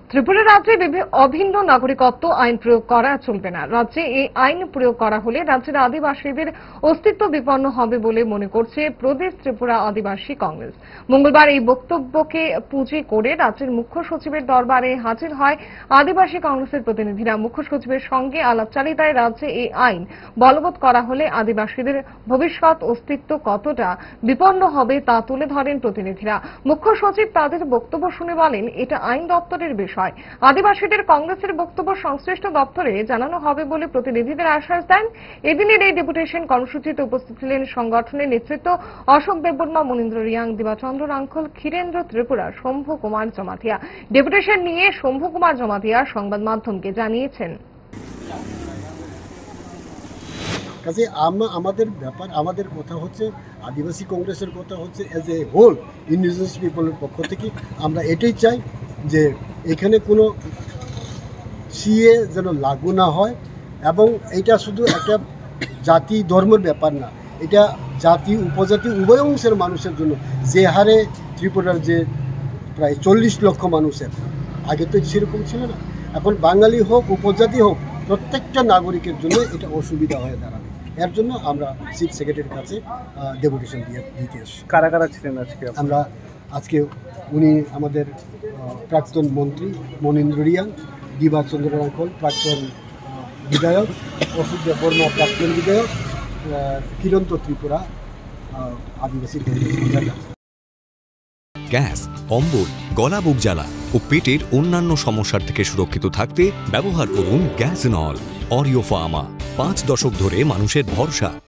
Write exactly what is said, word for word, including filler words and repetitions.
ত্রিপুরা রাজ্যে অভিন্ন নাগরিকত্ব আইন প্রয়োগ করা চলবে না। রাজ্যে এই আইন প্রয়োগ করা হলে রাজ্যের আদিবাসীদের অস্তিত্ব বিপন্ন হবে বলে মনে করছে প্রদেশ ত্রিপুরা আদিবাসী কংগ্রেস। মঙ্গলবার এই বক্তব্যকে পুঁজি করে রাজ্যের মুখ্য সচিবের দরবারে হাজির হয় আদিবাসী কংগ্রেসের প্রতিনিধিরা। মুখ্য সচিবের সঙ্গে আলাপচারিতায় রাজ্যে এই আইন বলবৎ করা হলে আদিবাসীদের ভবিষ্যৎ অস্তিত্ব কতটা বিপন্ন হবে তা তুলে ধরেন প্রতিনিধিরা। মুখ্য সচিব তাদের বক্তব্য শুনে বলেন, এটা আইন দপ্তরের বিষয়। আদিবাসীদের কংগ্রেসের বক্তব্য সংশ্লিষ্ট দপ্তরে জানানো হবে বলে প্রতিনিধিদের আশ্বাস দেন। এদিনের এই ডেপুটেশন কর্মসূচিতে উপস্থিত ছিলেন সংগঠনের নেতৃত্ব অশোক দেববর্মা, মনীন্দ্র রিয়াং, দিবাচন্দ্র রাঙ্খল, ক্ষীরেন্দ্র ত্রিপুরা, শম্ভু কুমার জমাতিয়া। ডেপুটেশন নিয়ে শম্ভু কুমার জমাতিয়া সংবাদ মাধ্যমকে জানিয়েছেন, কাজে আমরা আমাদের ব্যাপার আমাদের কথা হচ্ছে আদিবাসী কংগ্রেসের কথা হচ্ছে অ্যাজ এ হোল ইন্ডিজিনাস পিপলের পক্ষ থেকে আমরা এটাই চাই যে এখানে কোনো সিএ যেন লাগু না হয়, এবং এটা শুধু একটা জাতি ধর্মের ব্যাপার না, এটা জাতি উপজাতি উভয় অংশের মানুষের জন্য। যে হারে ত্রিপুরার যে প্রায় চল্লিশ লক্ষ মানুষের, আগে তো সেরকম ছিল না, এখন বাঙালি হোক উপজাতি হোক প্রত্যেকটা নাগরিকের জন্য এটা অসুবিধা হয়ে দাঁড়াবে। এর জন্য আমরা চিফ সেক্রেটারির কাছে ডেপুটেশন দিয়ে দিতে এসেছি। কারা কারা ছিলেন আজকে? আমরা আজকে উনি আমাদের প্রাক্তন মন্ত্রী মনীন্দ্র রিয়াং, দিবাচন্দ্র রাঙ্খল প্রাক্তন বিধায়ক, অশোক দেববর্মা প্রাক্তন বিধায়ক, কিরন্ত ত্রিপুরা আদিবাসী কংগ্রেস। গ্যাস, অম্বল, গলা বুক জ্বালা ও পেটের অন্যান্য সমস্যার থেকে সুরক্ষিত থাকতে ব্যবহার করুন গ্যাস নল। অরিও ফার্মা, পাঁচ দশক ধরে মানুষের ভরসা।